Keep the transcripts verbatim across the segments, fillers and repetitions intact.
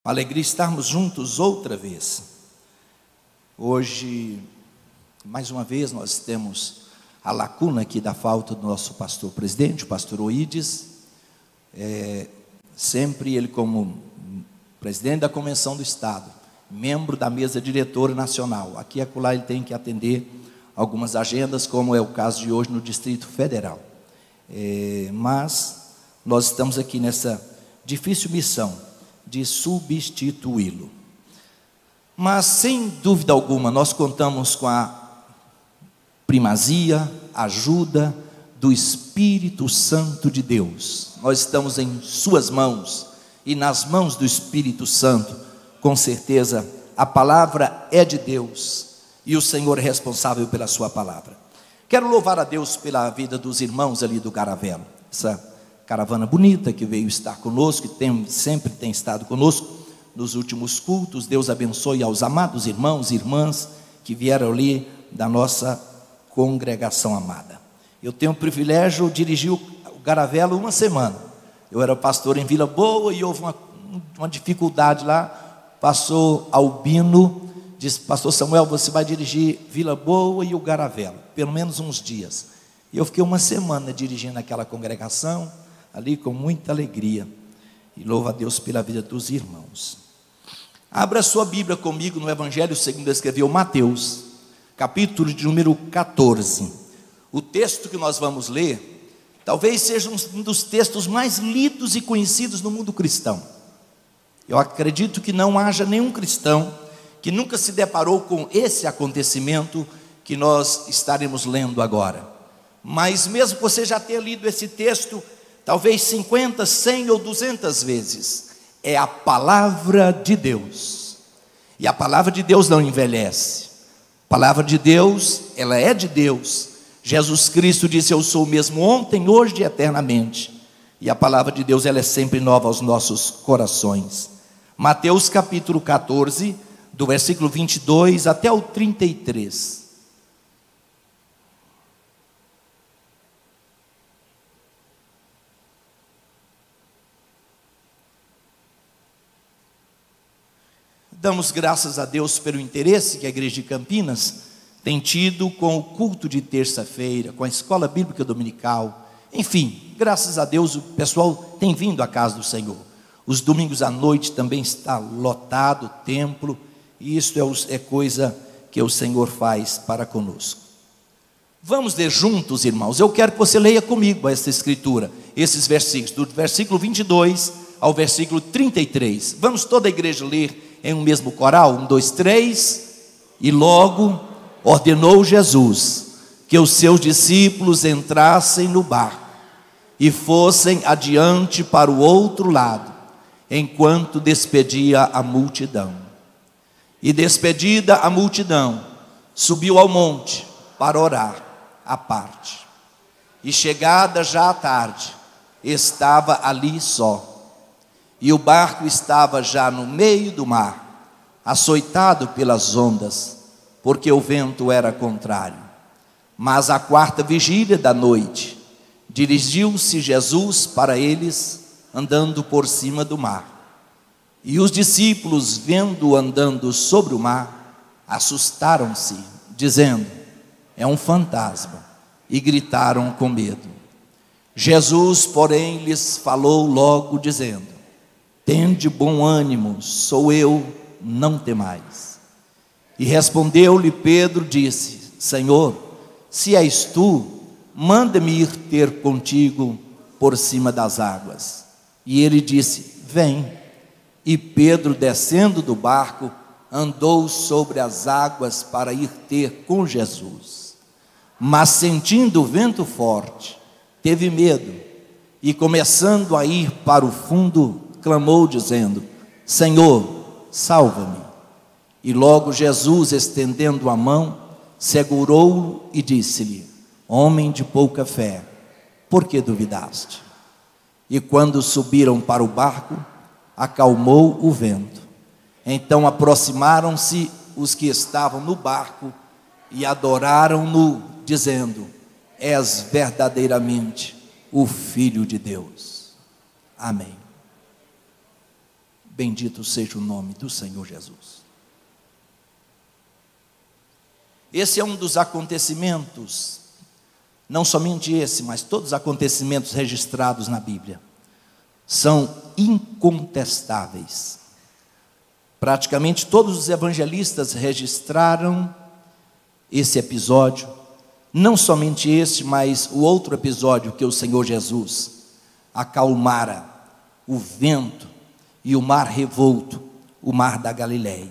Uma alegria estarmos juntos outra vez. Hoje, mais uma vez, nós temos a lacuna aqui da falta do nosso pastor presidente, o pastor Oídes. É, sempre ele como presidente da Convenção do Estado, membro da mesa diretora nacional. Aqui e acolá ele tem que atender algumas agendas, como é o caso de hoje no Distrito Federal. É, mas nós estamos aqui nessa difícil missão de substituí-lo. Mas, sem dúvida alguma, nós contamos com a primazia, ajuda do Espírito Santo de Deus. Nós estamos em suas mãos, e nas mãos do Espírito Santo, com certeza, a palavra é de Deus, e o Senhor é responsável pela sua palavra. Quero louvar a Deus pela vida dos irmãos ali do Garavelo, essa caravana bonita que veio estar conosco, que tem, sempre tem estado conosco nos últimos cultos. Deus abençoe aos amados irmãos e irmãs que vieram ali da nossa congregação amada. Eu tenho o privilégio de dirigir o Garavelo uma semana. Eu era pastor em Vila Boa e houve uma, uma dificuldade lá. Pastor Albino disse: pastor Samuel, você vai dirigir Vila Boa e o Garavelo, pelo menos uns dias. E eu fiquei uma semana dirigindo aquela congregação ali com muita alegria, e louvo a Deus pela vida dos irmãos. Abra sua Bíblia comigo no Evangelho segundo escreveu Mateus, capítulo de número quatorze. O texto que nós vamos ler, talvez seja um dos textos mais lidos e conhecidos no mundo cristão. Eu acredito que não haja nenhum cristão que nunca se deparou com esse acontecimento que nós estaremos lendo agora. Mas mesmo que você já tenha lido esse texto talvez cinquenta, cem ou duzentas vezes, é a palavra de Deus. E a palavra de Deus não envelhece. A palavra de Deus, ela é de Deus. Jesus Cristo disse: eu sou o mesmo ontem, hoje e eternamente. E a palavra de Deus, ela é sempre nova aos nossos corações. Mateus capítulo quatorze, do versículo vinte e dois até o trinta e três. Damos graças a Deus pelo interesse que a Igreja de Campinas tem tido com o culto de terça-feira, com a escola bíblica dominical. Enfim, graças a Deus o pessoal tem vindo à casa do Senhor. Os domingos à noite também está lotado o templo, e isso é, é coisa que o Senhor faz para conosco. Vamos ler juntos, irmãos. Eu quero que você leia comigo essa escritura, esses versículos, do versículo vinte e dois ao versículo trinta e três. Vamos toda a igreja ler em um mesmo coral, um, dois, três. E logo ordenou Jesus que os seus discípulos entrassem no barco e fossem adiante para o outro lado, enquanto despedia a multidão. E despedida a multidão, subiu ao monte para orar à parte. E chegada já a tarde, estava ali só. E o barco estava já no meio do mar, açoitado pelas ondas, porque o vento era contrário. Mas à quarta vigília da noite, dirigiu-se Jesus para eles, andando por cima do mar. E os discípulos, vendo-o andando sobre o mar, assustaram-se, dizendo: é um fantasma, e gritaram com medo. Jesus, porém, lhes falou logo, dizendo: tende bom ânimo, sou eu, não temais. E respondeu-lhe Pedro, disse: Senhor, se és tu, manda-me ir ter contigo por cima das águas. E ele disse: vem. E Pedro, descendo do barco, andou sobre as águas para ir ter com Jesus. Mas sentindo o vento forte, teve medo, e começando a ir para o fundo, clamou dizendo: Senhor, salva-me. E logo Jesus, estendendo a mão, segurou-o e disse-lhe: homem de pouca fé, por que duvidaste? E quando subiram para o barco, acalmou o vento. Então aproximaram-se os que estavam no barco e adoraram-no, dizendo: és verdadeiramente o Filho de Deus. Amém. Bendito seja o nome do Senhor Jesus. Esse é um dos acontecimentos, não somente esse, mas todos os acontecimentos registrados na Bíblia, são incontestáveis. Praticamente todos os evangelistas registraram esse episódio, não somente esse, mas o outro episódio que o Senhor Jesus acalmara o vento e o mar revolto, o mar da Galileia.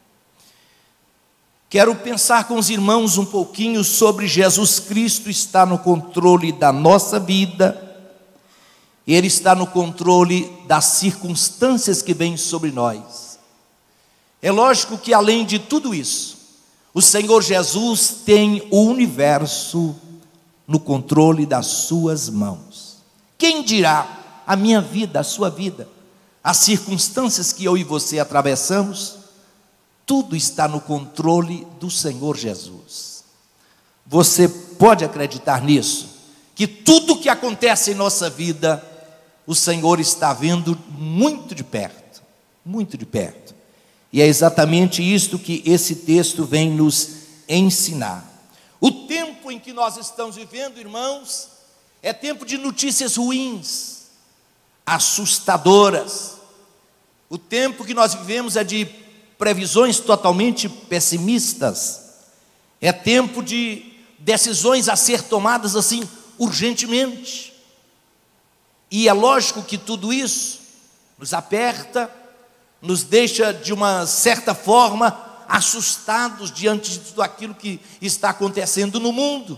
Quero pensar com os irmãos um pouquinho sobre Jesus Cristo estar no controle da nossa vida. Ele está no controle das circunstâncias que vêm sobre nós. É lógico que além de tudo isso, o Senhor Jesus tem o universo no controle das suas mãos. Quem dirá a minha vida, a sua vida, as circunstâncias que eu e você atravessamos, tudo está no controle do Senhor Jesus. Você pode acreditar nisso? Que tudo que acontece em nossa vida, o Senhor está vendo muito de perto, muito de perto. E é exatamente isto que esse texto vem nos ensinar. O tempo em que nós estamos vivendo, irmãos, é tempo de notícias ruins, assustadoras. O tempo que nós vivemos é de previsões totalmente pessimistas. É tempo de decisões a ser tomadas assim urgentemente. E é lógico que tudo isso nos aperta, nos deixa de uma certa forma assustados diante de tudo aquilo que está acontecendo no mundo.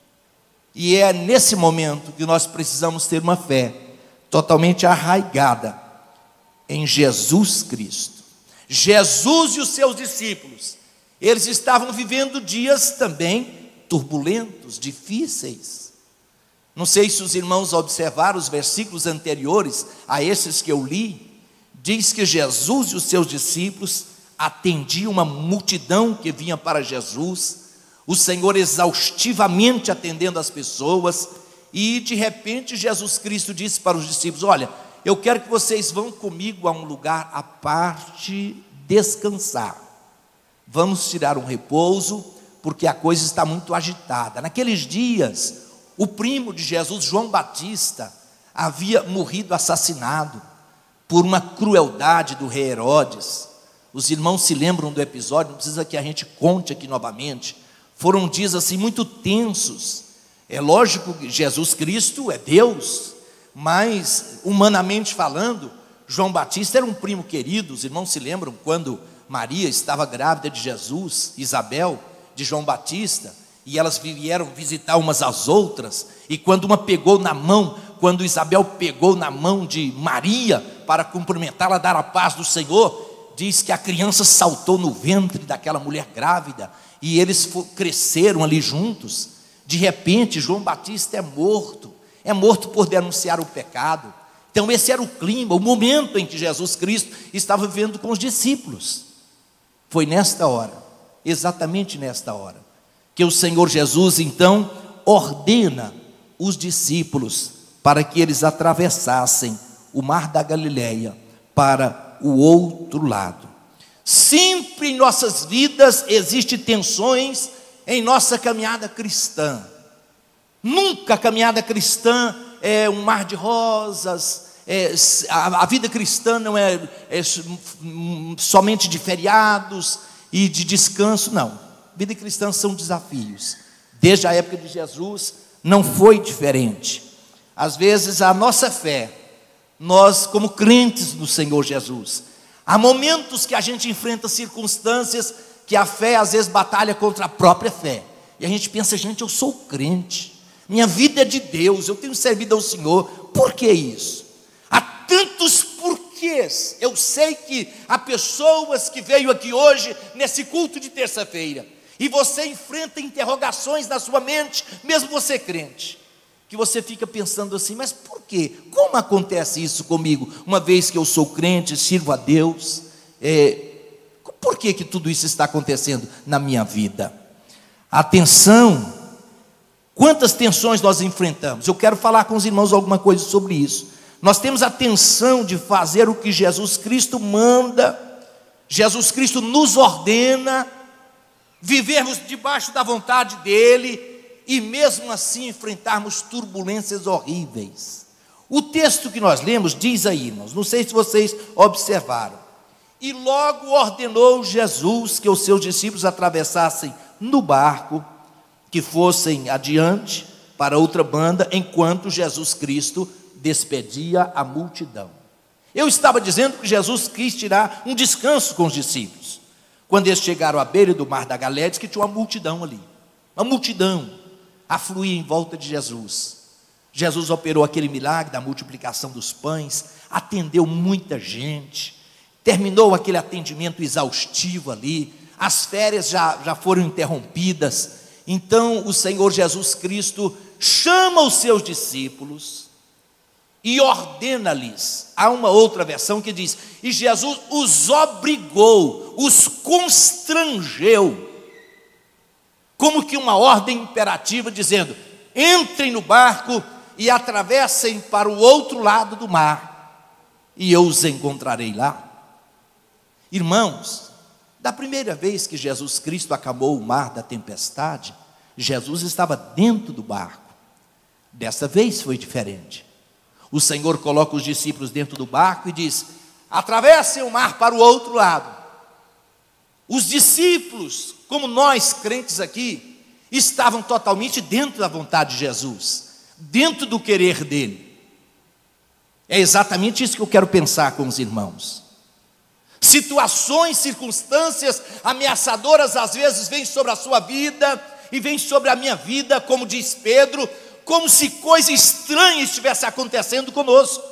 E é nesse momento que nós precisamos ter uma fé totalmente arraigada em Jesus Cristo. Jesus e os seus discípulos, eles estavam vivendo dias também turbulentos, difíceis. Não sei se os irmãos observaram os versículos anteriores a esses que eu li. Diz que Jesus e os seus discípulos atendiam uma multidão que vinha para Jesus, o Senhor exaustivamente atendendo as pessoas, e de repente Jesus Cristo disse para os discípulos: olha, eu quero que vocês vão comigo a um lugar à parte descansar. Vamos tirar um repouso, porque a coisa está muito agitada. Naqueles dias, o primo de Jesus, João Batista, havia morrido assassinado por uma crueldade do rei Herodes. Os irmãos se lembram do episódio, não precisa que a gente conte aqui novamente. Foram dias assim muito tensos. É lógico que Jesus Cristo é Deus, mas humanamente falando, João Batista era um primo querido. Os irmãos se lembram quando Maria estava grávida de Jesus, Isabel, de João Batista, e elas vieram visitar umas às outras, e quando uma pegou na mão, quando Isabel pegou na mão de Maria para cumprimentá-la, dar a paz do Senhor, diz que a criança saltou no ventre daquela mulher grávida, e eles cresceram ali juntos. De repente João Batista é morto, é morto por denunciar o pecado. Então esse era o clima, o momento em que Jesus Cristo estava vivendo com os discípulos. Foi nesta hora, exatamente nesta hora, que o Senhor Jesus então ordena os discípulos para que eles atravessassem o mar da Galileia para o outro lado. Sempre em nossas vidas existem tensões em nossa caminhada cristã. Nunca a caminhada cristã é um mar de rosas, é, a, a vida cristã não é, é somente de feriados e de descanso, não. Vida cristã são desafios. Desde a época de Jesus não foi diferente. Às vezes a nossa fé, nós como crentes do Senhor Jesus, há momentos que a gente enfrenta circunstâncias que a fé às vezes batalha contra a própria fé. E a gente pensa: gente, eu sou crente, minha vida é de Deus, eu tenho servido ao Senhor. Por que isso? Há tantos porquês. Eu sei que há pessoas que veio aqui hoje nesse culto de terça-feira, e você enfrenta interrogações na sua mente, mesmo você crente, que você fica pensando assim: mas por quê? Como acontece isso comigo? Uma vez que eu sou crente, sirvo a Deus, é, por que que tudo isso está acontecendo na minha vida? Atenção, quantas tensões nós enfrentamos. Eu quero falar com os irmãos alguma coisa sobre isso. Nós temos a tensão de fazer o que Jesus Cristo manda, Jesus Cristo nos ordena, vivermos debaixo da vontade dEle, e mesmo assim enfrentarmos turbulências horríveis. O texto que nós lemos diz aí, irmãos, não sei se vocês observaram: e logo ordenou Jesus que os seus discípulos atravessassem no barco, que fossem adiante para outra banda, enquanto Jesus Cristo despedia a multidão. Eu estava dizendo que Jesus quis tirar um descanso com os discípulos. Quando eles chegaram à beira do mar da Galileia, diz que tinha uma multidão ali, uma multidão afluía em volta de Jesus. Jesus operou aquele milagre da multiplicação dos pães, atendeu muita gente, terminou aquele atendimento exaustivo ali, as férias já, já foram interrompidas. Então o Senhor Jesus Cristo chama os seus discípulos e ordena-lhes. Há uma outra versão que diz: e Jesus os obrigou, os constrangeu, como que uma ordem imperativa, dizendo: entrem no barco e atravessem para o outro lado do mar, e eu os encontrarei lá. Irmãos, da primeira vez que Jesus Cristo acalmou o mar da tempestade, Jesus estava dentro do barco. Dessa vez foi diferente. O Senhor coloca os discípulos dentro do barco e diz: atravessem o mar para o outro lado. Os discípulos, como nós crentes aqui, estavam totalmente dentro da vontade de Jesus, dentro do querer dele. É exatamente isso que eu quero pensar com os irmãos. Situações, circunstâncias ameaçadoras às vezes vêm sobre a sua vida e vêm sobre a minha vida, como diz Pedro, como se coisa estranha estivesse acontecendo conosco.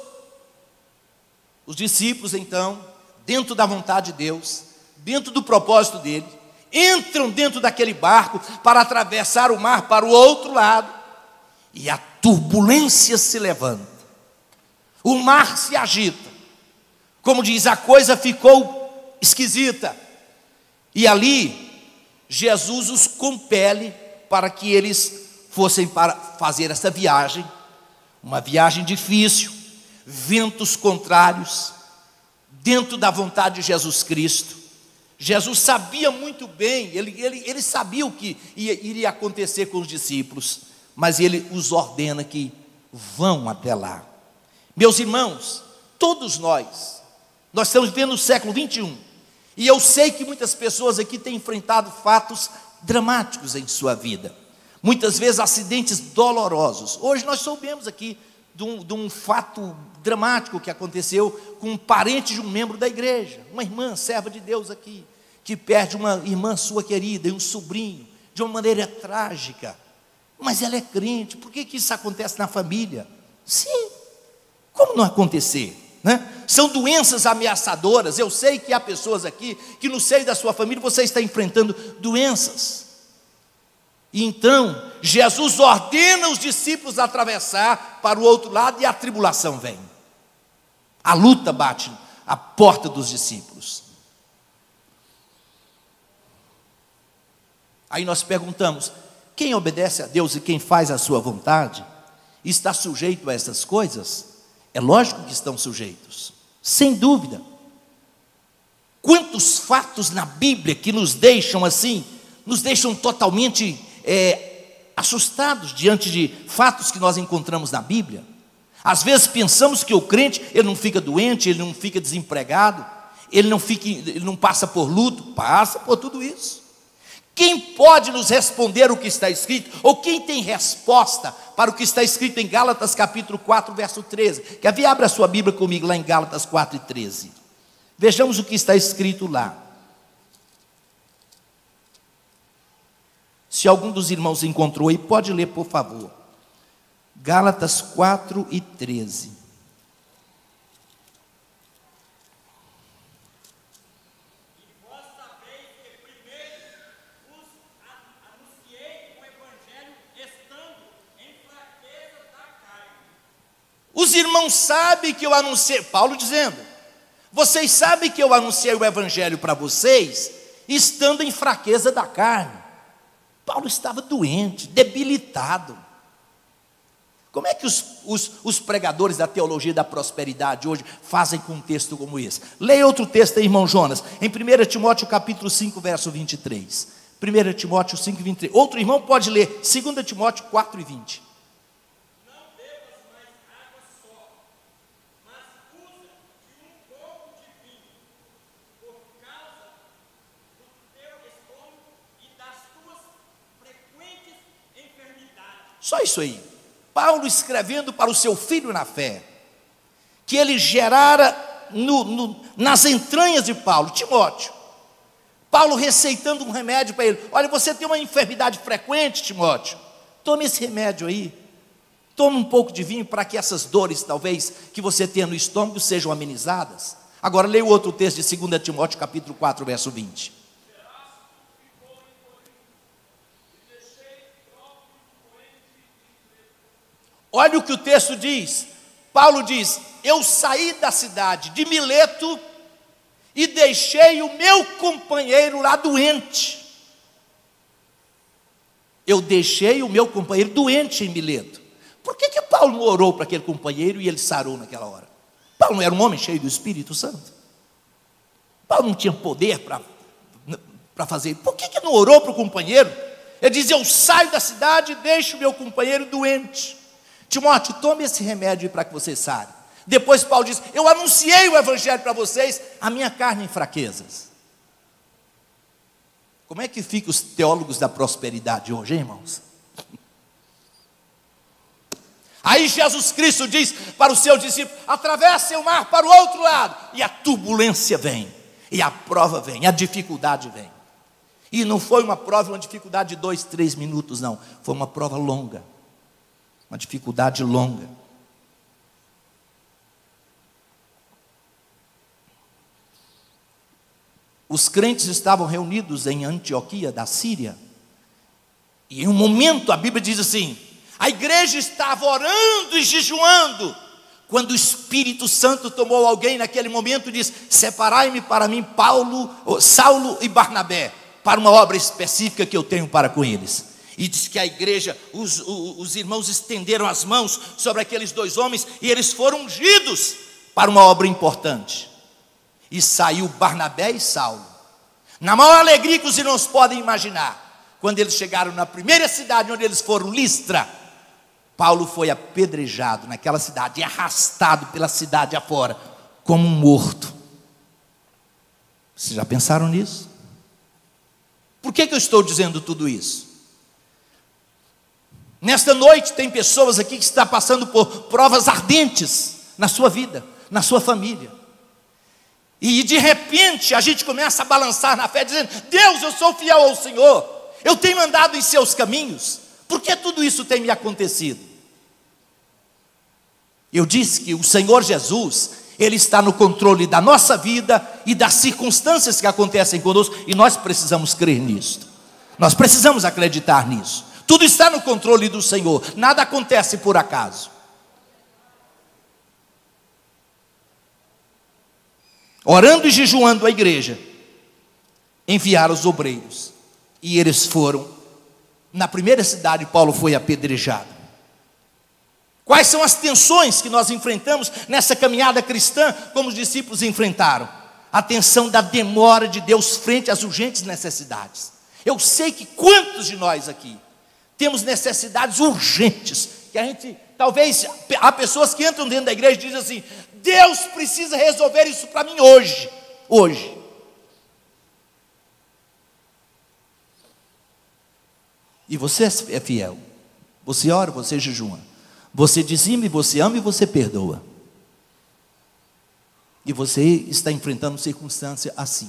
Os discípulos então, dentro da vontade de Deus, dentro do propósito dele, entram dentro daquele barco para atravessar o mar para o outro lado, e a turbulência se levanta, o mar se agita, como diz, a coisa ficou esquisita, e ali Jesus os compele para que eles fossem para fazer essa viagem, uma viagem difícil, ventos contrários, dentro da vontade de Jesus Cristo. Jesus sabia muito bem, ele, ele, ele sabia o que ia, iria acontecer com os discípulos, mas ele os ordena que vão até lá. Meus irmãos, todos nós, nós estamos vivendo no século vinte e um, e eu sei que muitas pessoas aqui têm enfrentado fatos dramáticos em sua vida, muitas vezes acidentes dolorosos. Hoje nós soubemos aqui de um, de um fato dramático que aconteceu com um parente de um membro da igreja, uma irmã, serva de Deus aqui, que perde uma irmã sua querida e um sobrinho, de uma maneira trágica. Mas ela é crente, por que que isso acontece na família? Sim, como não acontecer, né? São doenças ameaçadoras. Eu sei que há pessoas aqui, que no seio da sua família você está enfrentando doenças. E então, Jesus ordena os discípulos a atravessar para o outro lado, e a tribulação vem. A luta bate à porta dos discípulos. Aí nós perguntamos: quem obedece a Deus e quem faz a sua vontade, está sujeito a essas coisas? É lógico que estão sujeitos, sem dúvida. Quantos fatos na Bíblia que nos deixam assim, nos deixam totalmente é, assustados diante de fatos que nós encontramos na Bíblia. Às vezes pensamos que o crente, ele não fica doente, ele não fica desempregado, ele não, fica, ele não passa por luto, passa por tudo isso. Quem pode nos responder o que está escrito, ou quem tem resposta para o que está escrito em Gálatas capítulo quatro, verso treze? Quer ver? Abra a sua Bíblia comigo lá em Gálatas quatro e treze. Vejamos o que está escrito lá. Se algum dos irmãos encontrou aí, pode ler, por favor. Gálatas quatro e treze. Os irmãos sabem que eu anunciei, Paulo dizendo, vocês sabem que eu anunciei o evangelho para vocês, estando em fraqueza da carne. Paulo estava doente, debilitado. Como é que os, os, os pregadores da teologia da prosperidade hoje fazem com um texto como esse? Leia outro texto aí, irmão Jonas, em primeira Timóteo capítulo cinco, verso vinte e três. primeira Timóteo cinco, vinte e três. Outro irmão pode ler segunda Timóteo quatro e vinte. Só isso aí. Paulo escrevendo para o seu filho na fé, que ele gerara no, no, nas entranhas de Paulo, Timóteo. Paulo receitando um remédio para ele. Olha, você tem uma enfermidade frequente, Timóteo. Tome esse remédio aí. Tome um pouco de vinho para que essas dores, talvez, que você tenha no estômago, sejam amenizadas. Agora leia o outro texto de segunda Timóteo, capítulo quatro, verso vinte. Olha o que o texto diz. Paulo diz: eu saí da cidade de Mileto e deixei o meu companheiro lá doente. Eu deixei o meu companheiro doente em Mileto. Por que que Paulo não orou para aquele companheiro e ele sarou naquela hora? Paulo não era um homem cheio do Espírito Santo? Paulo não tinha poder para para fazer. Por que que não orou para o companheiro? Ele diz: eu saio da cidade e deixo o meu companheiro doente. Timóteo, tome esse remédio para que você sare. Depois Paulo diz: eu anunciei o evangelho para vocês, a minha carne em fraquezas. Como é que ficam os teólogos da prosperidade hoje, hein, irmãos? Aí Jesus Cristo diz para os seus discípulos: atravessem o mar para o outro lado. E a turbulência vem, e a prova vem, a dificuldade vem. E não foi uma prova, uma dificuldade de dois, três minutos, não. Foi uma prova longa. Uma dificuldade longa. Os crentes estavam reunidos em Antioquia da Síria. E em um momento a Bíblia diz assim: a igreja estava orando e jejuando, quando o Espírito Santo tomou alguém naquele momento e disse: separai-me para mim Paulo, Saulo e Barnabé, para uma obra específica que eu tenho para com eles. E diz que a igreja, os, os, os irmãos estenderam as mãos sobre aqueles dois homens e eles foram ungidos para uma obra importante. E saiu Barnabé e Saulo, na maior alegria que os irmãos podem imaginar. Quando eles chegaram na primeira cidade onde eles foram, Listra, Paulo foi apedrejado naquela cidade e arrastado pela cidade afora como um morto. Vocês já pensaram nisso? Por que que eu estou dizendo tudo isso? Nesta noite tem pessoas aqui que estão passando por provas ardentes na sua vida, na sua família. E de repente a gente começa a balançar na fé, dizendo: Deus, eu sou fiel ao Senhor, eu tenho andado em seus caminhos, por que tudo isso tem me acontecido? Eu disse que o Senhor Jesus, Ele está no controle da nossa vida e das circunstâncias que acontecem conosco, e nós precisamos crer nisso, nós precisamos acreditar nisso. Tudo está no controle do Senhor, nada acontece por acaso. Orando e jejuando a igreja, enviaram os obreiros, e eles foram. Na primeira cidade, Paulo foi apedrejado. Quais são as tensões que nós enfrentamos nessa caminhada cristã, como os discípulos enfrentaram? A tensão da demora de Deus frente às urgentes necessidades. Eu sei que quantos de nós aqui temos necessidades urgentes, que a gente, talvez, há pessoas que entram dentro da igreja e dizem assim: Deus precisa resolver isso para mim hoje, hoje. E você é fiel, você ora, você jejua, você dizima, você ama e você perdoa. E você está enfrentando circunstância assim.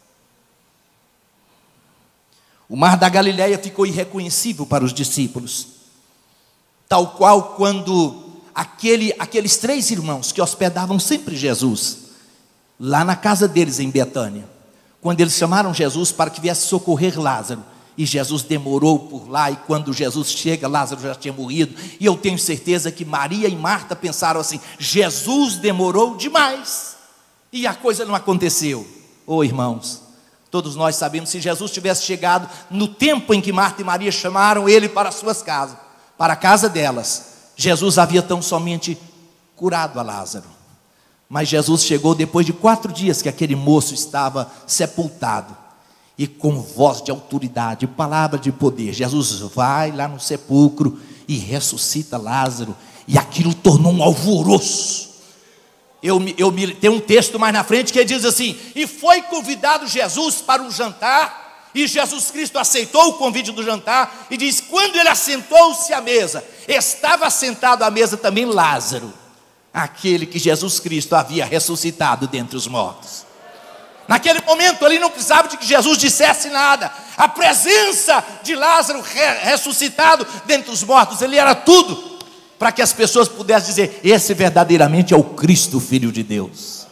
O mar da Galileia ficou irreconhecível para os discípulos, tal qual quando aquele, aqueles três irmãos que hospedavam sempre Jesus, lá na casa deles em Betânia, quando eles chamaram Jesus para que viesse socorrer Lázaro, e Jesus demorou por lá, e quando Jesus chega, Lázaro já tinha morrido, e eu tenho certeza que Maria e Marta pensaram assim: Jesus demorou demais, e a coisa não aconteceu. Oh, irmãos, todos nós sabemos, se Jesus tivesse chegado no tempo em que Marta e Maria chamaram ele para as suas casas, para a casa delas, Jesus havia tão somente curado a Lázaro, mas Jesus chegou depois de quatro dias que aquele moço estava sepultado, e com voz de autoridade, palavra de poder, Jesus vai lá no sepulcro e ressuscita Lázaro, e aquilo tornou um alvoroço. Eu, eu me, tem um texto mais na frente que diz assim: e foi convidado Jesus para um jantar, e Jesus Cristo aceitou o convite do jantar, e diz: quando ele assentou-se à mesa, estava sentado à mesa também Lázaro, aquele que Jesus Cristo havia ressuscitado dentre os mortos. Naquele momento ali não precisava de que Jesus dissesse nada, a presença de Lázaro re, ressuscitado dentre os mortos, ele era tudo, para que as pessoas pudessem dizer: esse verdadeiramente é o Cristo, Filho de Deus.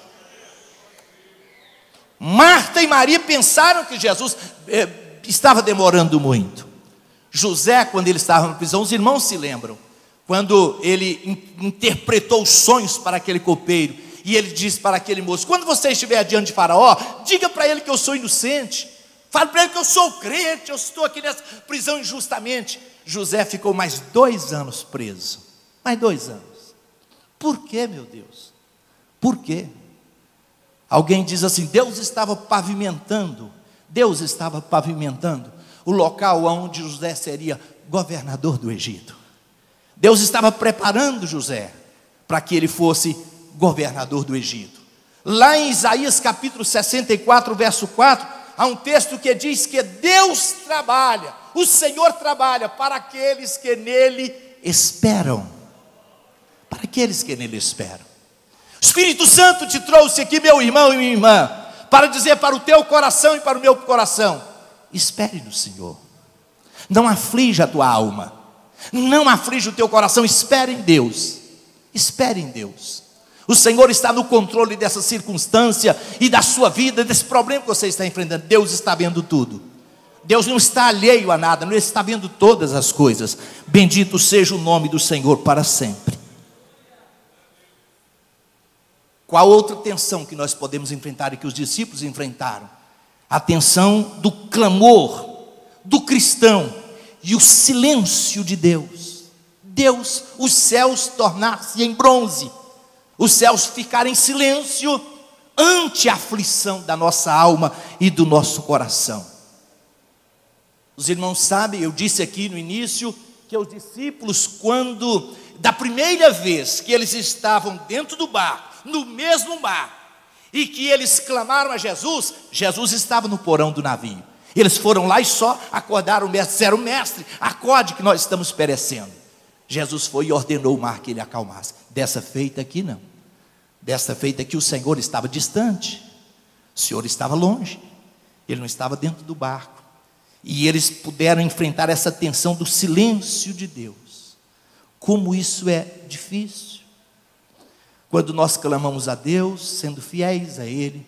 Marta e Maria pensaram que Jesus eh, estava demorando muito. José, quando ele estava na prisão, os irmãos se lembram, quando ele in, interpretou os sonhos para aquele copeiro, e ele disse para aquele moço: quando você estiver diante de Faraó, diga para ele que eu sou inocente, fale para ele que eu sou crente, eu estou aqui nessa prisão injustamente. José ficou mais dois anos preso, mais dois anos. Por quê, meu Deus? Por quê? Alguém diz assim: Deus estava pavimentando, Deus estava pavimentando o local onde José seria governador do Egito. Deus estava preparando José para que ele fosse governador do Egito. Lá em Isaías capítulo sessenta e quatro, verso quatro, há um texto que diz que Deus trabalha, o Senhor trabalha para aqueles que nele esperam. Para aqueles que nele esperam. O Espírito Santo te trouxe aqui, meu irmão e minha irmã, para dizer para o teu coração e para o meu coração: espere no Senhor. Não aflija a tua alma, não aflija o teu coração, espere em Deus. Espere em Deus. O Senhor está no controle dessa circunstância e da sua vida, desse problema que você está enfrentando. Deus está vendo tudo. Deus não está alheio a nada, Ele está vendo todas as coisas. Bendito seja o nome do Senhor para sempre. Qual outra tensão que nós podemos enfrentar e que os discípulos enfrentaram? A tensão do clamor do cristão e o silêncio de Deus. Deus, os céus tornar-se em bronze, os céus ficarem em silêncio ante a aflição da nossa alma e do nosso coração. Os irmãos sabem, eu disse aqui no início, que os discípulos, quando, da primeira vez que eles estavam dentro do barco, no mesmo mar, e que eles clamaram a Jesus, Jesus estava no porão do navio. Eles foram lá e só acordaram o mestre, disseram: mestre, acorde que nós estamos perecendo. Jesus foi e ordenou o mar que ele acalmasse. Dessa feita aqui não. Dessa feita aqui o Senhor estava distante, o Senhor estava longe, Ele não estava dentro do barco. E eles puderam enfrentar essa tensão do silêncio de Deus. Como isso é difícil. Quando nós clamamos a Deus, sendo fiéis a Ele,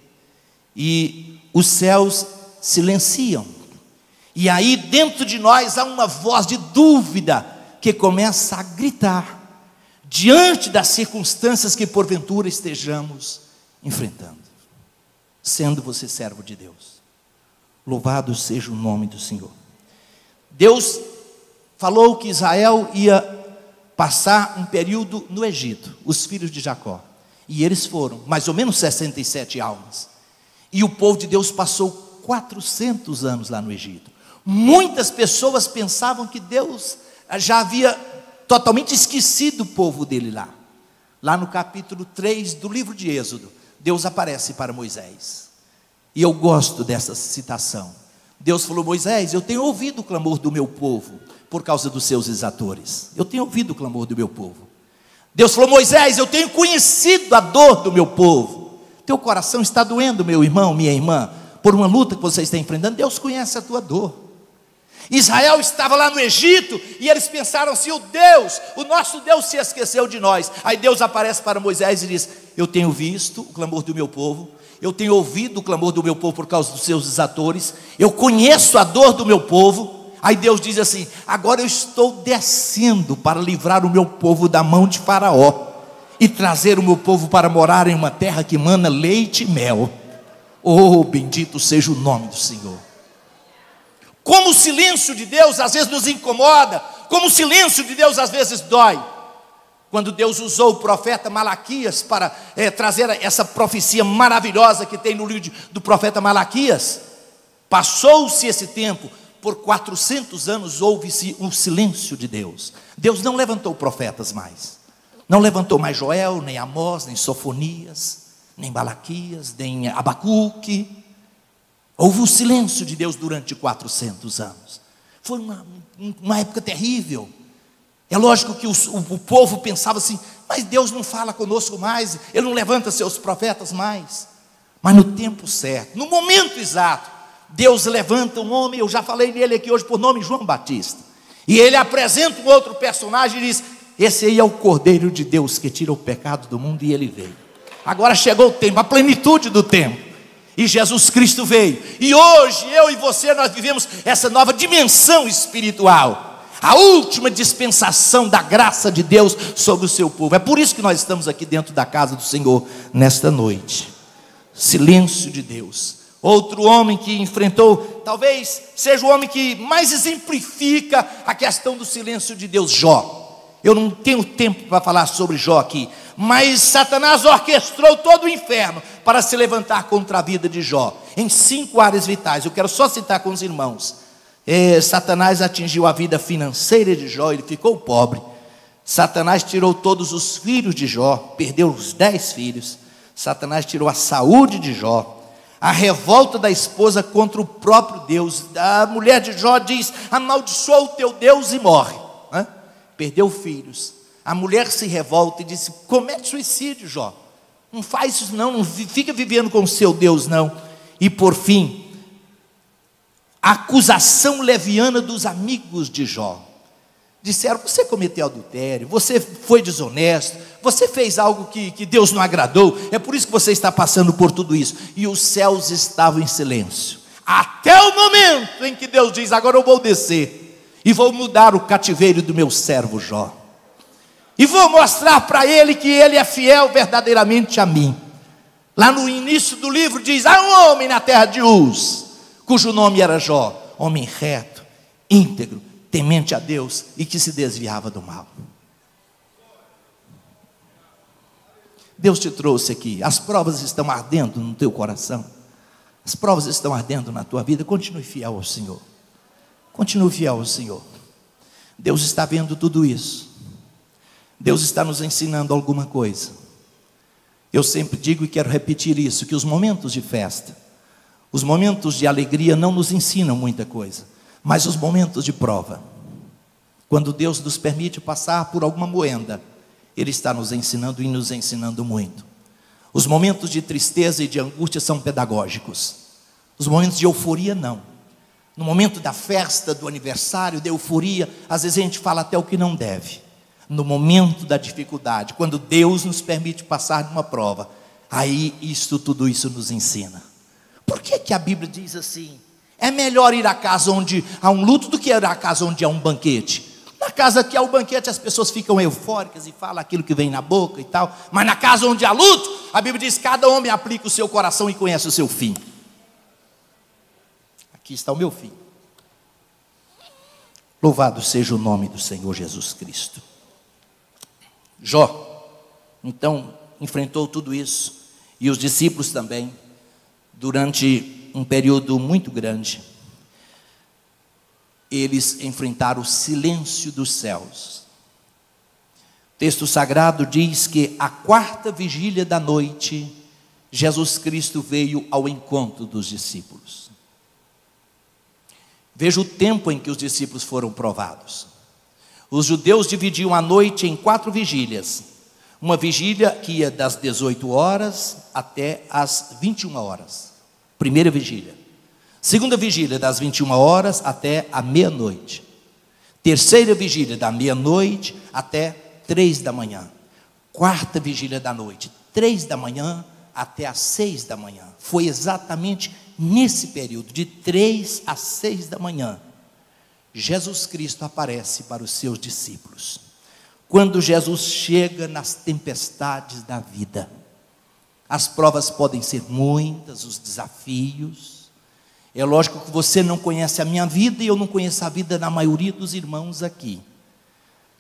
e os céus silenciam, e aí dentro de nós há uma voz de dúvida que começa a gritar, diante das circunstâncias que porventura estejamos enfrentando. Sendo você servo de Deus, louvado seja o nome do Senhor. Deus falou que Israel ia passar um período no Egito, os filhos de Jacó, e eles foram, mais ou menos sessenta e sete almas, e o povo de Deus passou quatrocentos anos lá no Egito. Muitas pessoas pensavam que Deus já havia totalmente esquecido o povo dele lá. Lá no capítulo três do livro de Êxodo, Deus aparece para Moisés, e eu gosto dessa citação. Deus falou: Moisés, eu tenho ouvido o clamor do meu povo por causa dos seus exatores. Eu tenho ouvido o clamor do meu povo. Deus falou: Moisés, eu tenho conhecido a dor do meu povo. Teu coração está doendo, meu irmão, minha irmã, por uma luta que você está enfrentando. Deus conhece a tua dor. Israel estava lá no Egito, e eles pensaram assim: o Deus, o nosso Deus se esqueceu de nós. Aí Deus aparece para Moisés e diz: eu tenho visto o clamor do meu povo, eu tenho ouvido o clamor do meu povo por causa dos seus exatores, eu conheço a dor do meu povo. Aí Deus diz assim: agora eu estou descendo para livrar o meu povo da mão de Faraó, e trazer o meu povo para morar em uma terra que mana leite e mel. Oh, bendito seja o nome do Senhor. Como o silêncio de Deus às vezes nos incomoda, como o silêncio de Deus às vezes dói. Quando Deus usou o profeta Malaquias para é, trazer essa profecia maravilhosa que tem no livro do profeta Malaquias, passou-se esse tempo, por quatrocentos anos houve-se um silêncio de Deus. Deus não levantou profetas mais, não levantou mais Joel, nem Amós, nem Sofonias, nem Malaquias, nem Abacuque. Houve um silêncio de Deus durante quatrocentos anos. Foi uma, uma época terrível. É lógico que o, o, o povo pensava assim, mas Deus não fala conosco mais, Ele não levanta seus profetas mais. Mas no tempo certo, no momento exato, Deus levanta um homem, eu já falei nele aqui hoje por nome, João Batista. E ele apresenta um outro personagem e diz, esse aí é o Cordeiro de Deus que tira o pecado do mundo, e ele veio. Agora chegou o tempo, a plenitude do tempo, e Jesus Cristo veio. E hoje, eu e você, nós vivemos essa nova dimensão espiritual, a última dispensação da graça de Deus sobre o seu povo. É por isso que nós estamos aqui dentro da casa do Senhor nesta noite. Silêncio de Deus. Outro homem que enfrentou, talvez seja o homem que mais exemplifica a questão do silêncio de Deus, Jó. Eu não tenho tempo para falar sobre Jó aqui, mas Satanás orquestrou todo o inferno para se levantar contra a vida de Jó, em cinco áreas vitais. Eu quero só citar com os irmãos. É, Satanás atingiu a vida financeira de Jó, ele ficou pobre. Satanás tirou todos os filhos de Jó, perdeu os dez filhos. Satanás tirou a saúde de Jó, a revolta da esposa contra o próprio Deus. A mulher de Jó diz, amaldiçoa o teu Deus e morre. Hã? Perdeu filhos. A mulher se revolta e disse, comete suicídio, Jó, não faz isso não, não fica vivendo com o seu Deus não. E por fim, a acusação leviana dos amigos de Jó. Disseram, você cometeu adultério, você foi desonesto, você fez algo que, que Deus não agradou, é por isso que você está passando por tudo isso. E os céus estavam em silêncio, até o momento em que Deus diz, agora eu vou descer, e vou mudar o cativeiro do meu servo Jó, e vou mostrar para ele que ele é fiel verdadeiramente a mim. Lá no início do livro diz, há um homem na terra de Uz, cujo nome era Jó, homem reto, íntegro, temente a Deus e que se desviava do mal. Deus te trouxe aqui, as provas estão ardendo no teu coração, as provas estão ardendo na tua vida, continue fiel ao Senhor, continue fiel ao Senhor. Deus está vendo tudo isso, Deus está nos ensinando alguma coisa. Eu sempre digo e quero repetir isso, que os momentos de festa, os momentos de alegria não nos ensinam muita coisa, mas os momentos de prova, quando Deus nos permite passar por alguma moenda, Ele está nos ensinando e nos ensinando muito. Os momentos de tristeza e de angústia são pedagógicos, os momentos de euforia não. No momento da festa, do aniversário, da euforia, às vezes a gente fala até o que não deve. No momento da dificuldade, quando Deus nos permite passar numa prova, aí isto, tudo isso nos ensina. Por que que a Bíblia diz assim? É melhor ir à casa onde há um luto do que ir à casa onde há um banquete. Na casa que há o banquete as pessoas ficam eufóricas e falam aquilo que vem na boca e tal. Mas na casa onde há luto, a Bíblia diz, cada homem aplica o seu coração e conhece o seu fim. Aqui está o meu fim. Louvado seja o nome do Senhor Jesus Cristo. Jó, então, enfrentou tudo isso, e os discípulos também, durante um período muito grande, eles enfrentaram o silêncio dos céus. O texto sagrado diz que a quarta vigília da noite, Jesus Cristo veio ao encontro dos discípulos. Veja o tempo em que os discípulos foram provados. Os judeus dividiam a noite em quatro vigílias. Uma vigília que ia das dezoito horas até as vinte e uma horas. Primeira vigília. Segunda vigília das vinte e uma horas até a meia-noite. Terceira vigília da meia-noite até três da manhã. Quarta vigília da noite, três da manhã até as seis da manhã. Foi exatamente nesse período, de três às seis da manhã, Jesus Cristo aparece para os seus discípulos. Quando Jesus chega nas tempestades da vida, as provas podem ser muitas, os desafios. É lógico que você não conhece a minha vida e eu não conheço a vida da maioria dos irmãos aqui.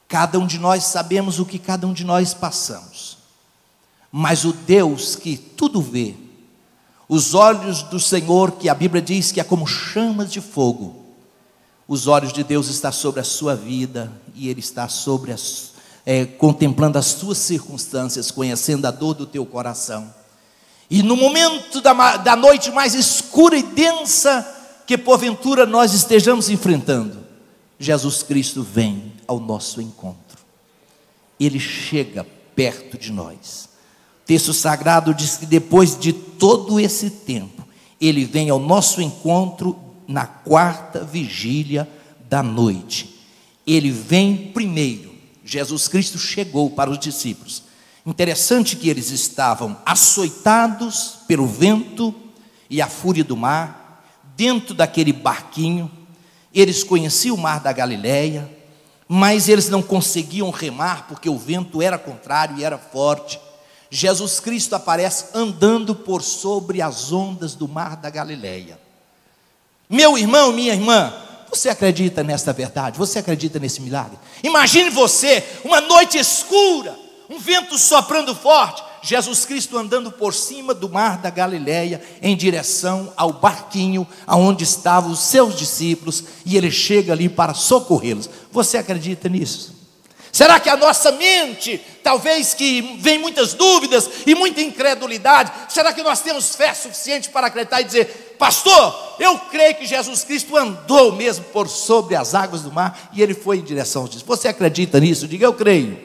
Cada um de nós sabemos o que cada um de nós passamos, mas o Deus que tudo vê, os olhos do Senhor, que a Bíblia diz que é como chamas de fogo, os olhos de Deus estão sobre a sua vida, e Ele está sobre as, é, contemplando as suas circunstâncias, conhecendo a dor do teu coração. E no momento da, da noite mais escura e densa que porventura nós estejamos enfrentando, Jesus Cristo vem ao nosso encontro. Ele chega perto de nós. O texto sagrado diz que depois de todo esse tempo, Ele vem ao nosso encontro na quarta vigília da noite. Ele vem primeiro. Jesus Cristo chegou para os discípulos. Interessante que eles estavam açoitados pelo vento e a fúria do mar, dentro daquele barquinho. Eles conheciam o mar da Galileia, mas eles não conseguiam remar, porque o vento era contrário e era forte. Jesus Cristo aparece andando por sobre as ondas do mar da Galileia. Meu irmão, minha irmã, você acredita nesta verdade? Você acredita nesse milagre? Imagine você, uma noite escura, um vento soprando forte, Jesus Cristo andando por cima do mar da Galileia, em direção ao barquinho aonde estavam os seus discípulos, e Ele chega ali para socorrê-los. Você acredita nisso? Será que a nossa mente, talvez que vem muitas dúvidas e muita incredulidade, será que nós temos fé suficiente para acreditar e dizer: pastor, eu creio que Jesus Cristo andou mesmo por sobre as águas do mar, e Ele foi em direção aos discípulos? Você acredita nisso? Diga: eu creio.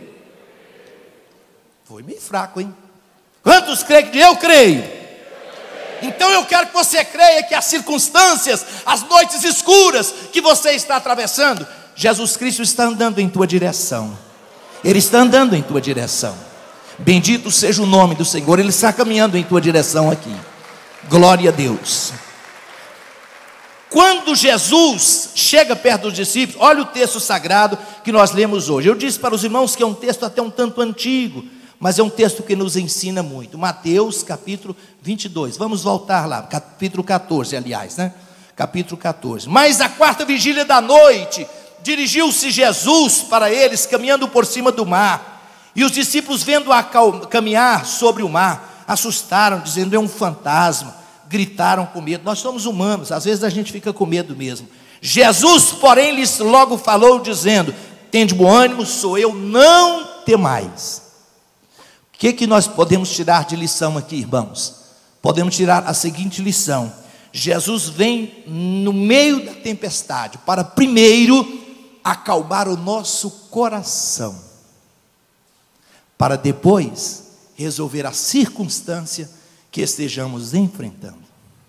Foi meio fraco, hein? Quantos creem que eu creio? Então eu quero que você creia que as circunstâncias, as noites escuras que você está atravessando, Jesus Cristo está andando em tua direção. Ele está andando em tua direção. Bendito seja o nome do Senhor. Ele está caminhando em tua direção aqui. Glória a Deus. Quando Jesus chega perto dos discípulos, olha o texto sagrado que nós lemos hoje. Eu disse para os irmãos que é um texto até um tanto antigo, mas é um texto que nos ensina muito. Mateus capítulo vinte e dois, vamos voltar lá, capítulo catorze, aliás, né? Capítulo catorze. Mas a quarta vigília da noite, dirigiu-se Jesus para eles, caminhando por cima do mar. E os discípulos, vendo-a caminhar sobre o mar, assustaram, dizendo: é um fantasma. Gritaram com medo. Nós somos humanos, às vezes a gente fica com medo mesmo. Jesus, porém, lhes logo falou, dizendo: tende bom ânimo, sou eu, não temais. O que, que nós podemos tirar de lição aqui, irmãos? Podemos tirar a seguinte lição: Jesus vem no meio da tempestade para primeiro acalmar o nosso coração, para depois resolver a circunstância que estejamos enfrentando.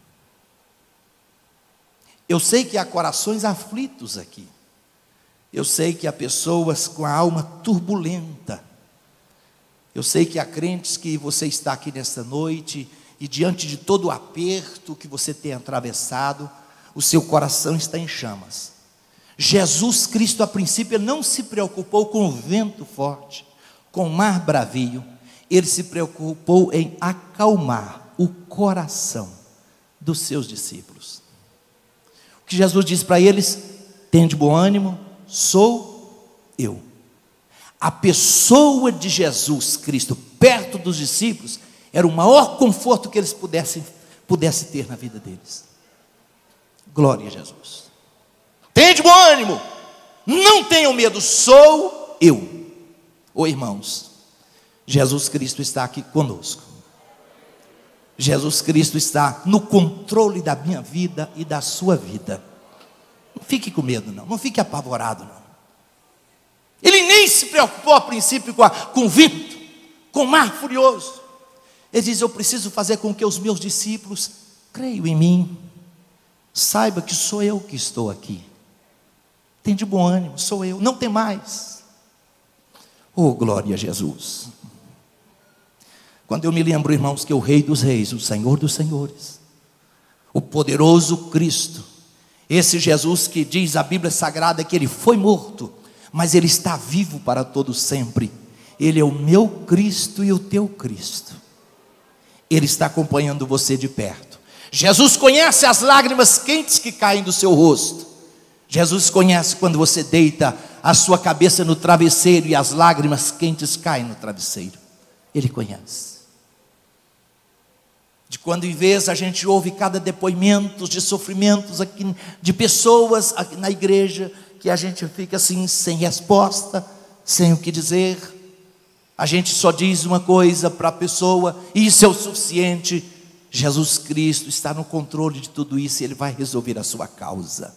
Eu sei que há corações aflitos aqui. Eu sei que há pessoas com a alma turbulenta. Eu sei que há crentes que você está aqui nesta noite e diante de todo o aperto que você tem atravessado, o seu coração está em chamas. Jesus Cristo, a princípio, não se preocupou com o vento forte, com o mar bravio. Ele se preocupou em acalmar o coração dos seus discípulos. O que Jesus disse para eles: tende bom ânimo, sou eu. A pessoa de Jesus Cristo perto dos discípulos era o maior conforto que eles pudessem, pudessem ter na vida deles. Glória a Jesus. Tende bom ânimo, não tenham medo, sou eu. Ô irmãos, Jesus Cristo está aqui conosco. Jesus Cristo está no controle da minha vida e da sua vida. Não fique com medo não, não fique apavorado não. Ele nem se preocupou a princípio com, a, com o vento, com o mar furioso. Ele diz: eu preciso fazer com que os meus discípulos creiam em mim. Saiba que sou eu que estou aqui. Tem de bom ânimo, sou eu, não tem mais. Oh, glória a Jesus. Quando eu me lembro, irmãos, que o Rei dos Reis, o Senhor dos Senhores, o poderoso Cristo, esse Jesus que diz a Bíblia Sagrada que Ele foi morto, mas Ele está vivo para todo sempre. Ele é o meu Cristo e o teu Cristo. Ele está acompanhando você de perto. Jesus conhece as lágrimas quentes que caem do seu rosto. Jesus conhece quando você deita a sua cabeça no travesseiro e as lágrimas quentes caem no travesseiro. Ele conhece. De quando em vez a gente ouve cada depoimento de sofrimentos aqui, de pessoas aqui na igreja, que a gente fica assim, sem resposta, sem o que dizer. A gente só diz uma coisa para a pessoa, e isso é o suficiente. Jesus Cristo está no controle de tudo isso, e Ele vai resolver a sua causa.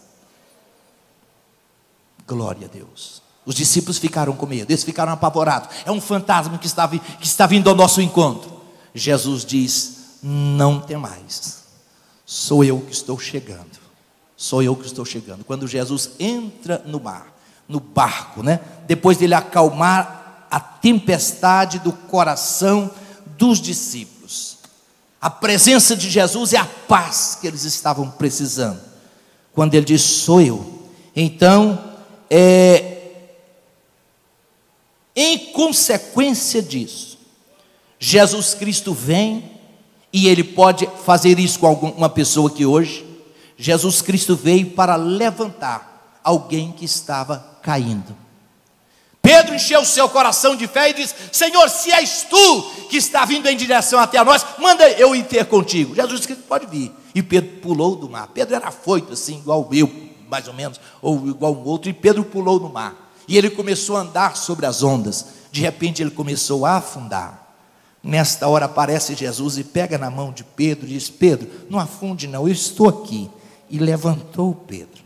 Glória a Deus. Os discípulos ficaram com medo, eles ficaram apavorados. É um fantasma que está, que está vindo ao nosso encontro. Jesus diz: não temais, sou eu que estou chegando. Sou eu que estou chegando. Quando Jesus entra no mar, no barco, né? Depois dele acalmar a tempestade do coração dos discípulos, a presença de Jesus é a paz que eles estavam precisando. Quando ele diz: sou eu, então é, em consequência disso, Jesus Cristo vem, e Ele pode fazer isso com alguma pessoa aqui hoje. Jesus Cristo veio para levantar alguém que estava caindo. Pedro encheu o seu coração de fé e disse: Senhor, se és tu que está vindo em direção até a nós, manda eu ir ter contigo. Jesus Cristo pode vir. E Pedro pulou do mar. Pedro era afoito assim, igual eu, mais ou menos, ou igual um outro, e Pedro pulou no mar, e ele começou a andar sobre as ondas. De repente ele começou a afundar. Nesta hora aparece Jesus e pega na mão de Pedro e diz: Pedro, não afunde não, eu estou aqui. E levantou Pedro.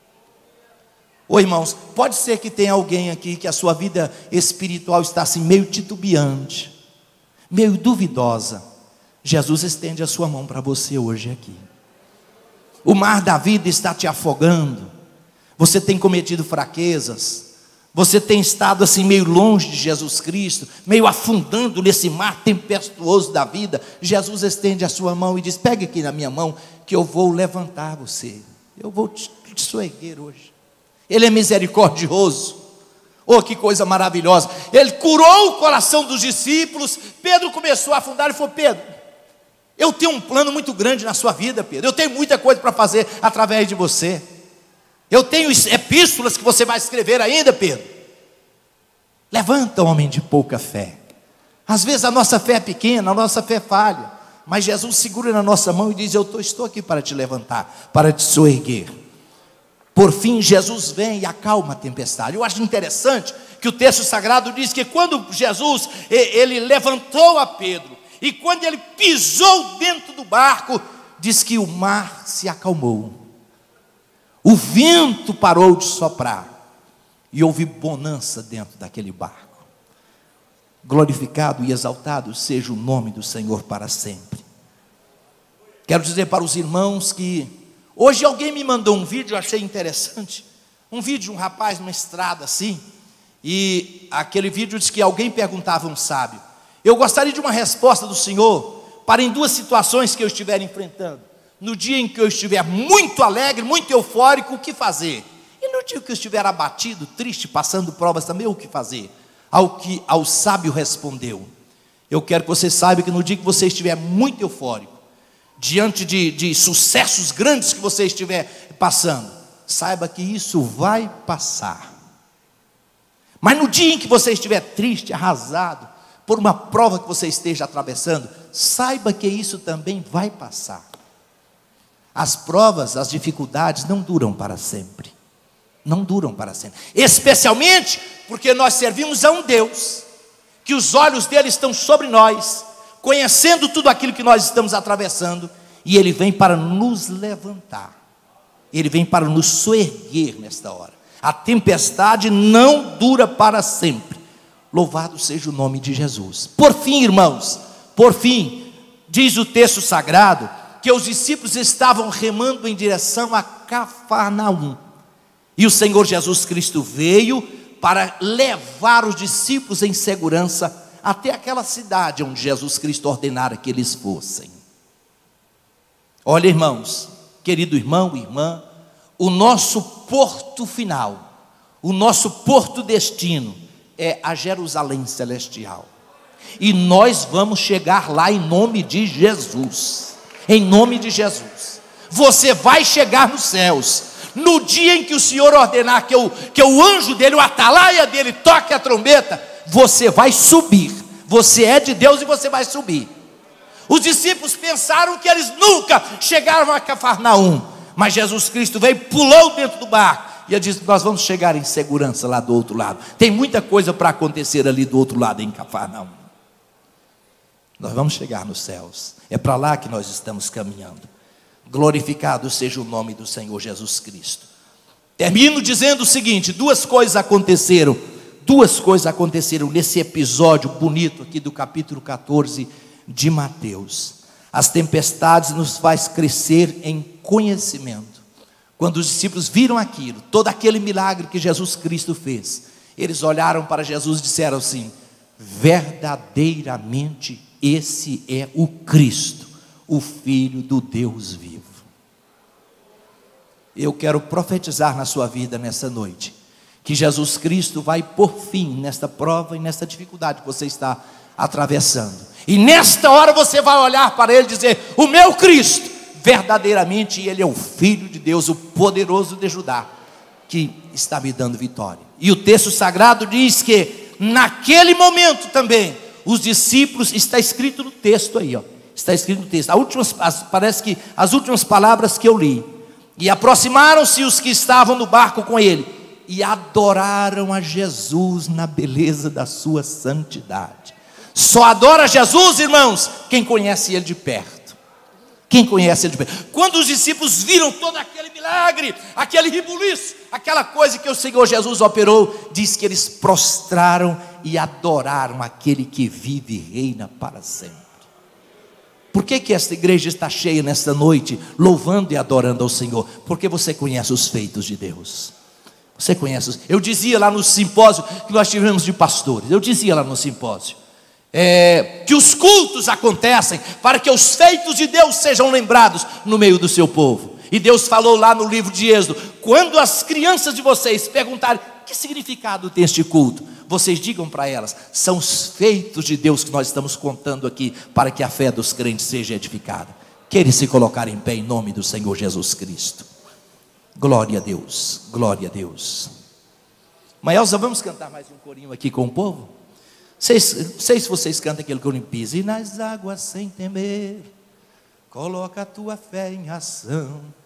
Ô irmãos, pode ser que tenha alguém aqui que a sua vida espiritual está assim meio titubeante, meio duvidosa. Jesus estende a sua mão para você hoje aqui. O mar da vida está te afogando. Você tem cometido fraquezas. Você tem estado assim meio longe de Jesus Cristo, meio afundando nesse mar tempestuoso da vida. Jesus estende a sua mão e diz: pegue aqui na minha mão, que eu vou levantar você. Eu vou te, te soerguer hoje. Ele é misericordioso. Oh, que coisa maravilhosa. Ele curou o coração dos discípulos. Pedro começou a afundar e falou: Pedro, eu tenho um plano muito grande na sua vida, Pedro. Eu tenho muita coisa para fazer através de você. Eu tenho epístolas que você vai escrever ainda, Pedro. Levanta, homem de pouca fé. Às vezes a nossa fé é pequena, a nossa fé falha, mas Jesus segura na nossa mão e diz: eu tô, estou aqui para te levantar, para te soerguer. Por fim, Jesus vem e acalma a tempestade. Eu acho interessante que o texto sagrado diz que quando Jesus, ele levantou a Pedro, e quando ele pisou dentro do barco, diz que o mar se acalmou. O vento parou de soprar, e houve bonança dentro daquele barco. Glorificado e exaltado seja o nome do Senhor para sempre. Quero dizer para os irmãos que hoje alguém me mandou um vídeo, eu achei interessante. Um vídeo de um rapaz numa estrada assim, e aquele vídeo diz que alguém perguntava a um sábio: eu gostaria de uma resposta do Senhor para em duas situações que eu estiver enfrentando. No dia em que eu estiver muito alegre, muito eufórico, o que fazer? E no dia que eu estiver abatido, triste, passando provas também, o que fazer? Ao que ao sábio respondeu: eu quero que você saiba que no dia que você estiver muito eufórico, diante de, de sucessos grandes que você estiver passando, saiba que isso vai passar. Mas no dia em que você estiver triste, arrasado, por uma prova que você esteja atravessando, saiba que isso também vai passar. As provas, as dificuldades não duram para sempre. Não duram para sempre. Especialmente porque nós servimos a um Deus que os olhos dele estão sobre nós, conhecendo tudo aquilo que nós estamos atravessando, e Ele vem para nos levantar. Ele vem para nos soerguer nesta hora. A tempestade não dura para sempre. Louvado seja o nome de Jesus. Por fim, irmãos, por fim, diz o texto sagrado que os discípulos estavam remando em direção a Cafarnaum, e o Senhor Jesus Cristo veio para levar os discípulos em segurança até aquela cidade onde Jesus Cristo ordenara que eles fossem. Olha, irmãos, querido irmão e irmã, o nosso porto final, o nosso porto destino é a Jerusalém celestial, e nós vamos chegar lá em nome de Jesus. Em nome de Jesus, você vai chegar nos céus. no dia em que o Senhor ordenar que, eu, que o anjo dele, o atalaia dele, toque a trombeta, você vai subir. Você é de Deus e você vai subir. Os discípulos pensaram que eles nunca chegaram a Cafarnaum, mas Jesus Cristo veio, pulou dentro do barco e ele disse: nós vamos chegar em segurança lá do outro lado. Tem muita coisa para acontecer ali do outro lado em Cafarnaum. Nós vamos chegar nos céus. É para lá que nós estamos caminhando. Glorificado seja o nome do Senhor Jesus Cristo. Termino dizendo o seguinte: duas coisas aconteceram. Duas coisas aconteceram nesse episódio bonito aqui do capítulo quatorze de Mateus. As tempestades nos faz crescer em conhecimento. Quando os discípulos viram aquilo, todo aquele milagre que Jesus Cristo fez, eles olharam para Jesus e disseram assim: verdadeiramente esse é o Cristo, o Filho do Deus vivo. Eu quero profetizar na sua vida nessa noite, que Jesus Cristo vai pôr fim nesta prova e nesta dificuldade que você está atravessando. E nesta hora você vai olhar para ele e dizer: o meu Cristo, verdadeiramente ele é o Filho de Deus, o poderoso de Judá, que está me dando vitória. E o texto sagrado diz que naquele momento também, os discípulos, está escrito no texto aí, ó, está escrito no texto, as últimas, as, parece que as últimas palavras que eu li: e aproximaram-se os que estavam no barco com ele, e adoraram a Jesus na beleza da sua santidade. Só adora Jesus, irmãos, quem conhece ele de perto. Quem conhece ele de perto. Quando os discípulos viram todo aquele milagre, aquele rebuliço, aquela coisa que o Senhor Jesus operou, diz que eles prostraram e adoraram aquele que vive e reina para sempre. Por que que esta igreja está cheia nesta noite, louvando e adorando ao Senhor? Porque você conhece os feitos de Deus. Você conhece. Eu dizia lá no simpósio que nós tivemos de pastores, eu dizia lá no simpósio, é, que os cultos acontecem para que os feitos de Deus sejam lembrados no meio do seu povo. E Deus falou lá no livro de Êxodo: quando as crianças de vocês perguntarem que significado tem este culto, vocês digam para elas: são os feitos de Deus que nós estamos contando aqui, para que a fé dos crentes seja edificada. Querem se colocar em pé em nome do Senhor Jesus Cristo. Glória a Deus, glória a Deus. Maelza, vamos cantar mais um corinho aqui com o povo? Sei, sei se vocês cantam aquele corinho: pise nas águas sem temer, coloca a tua fé em ação.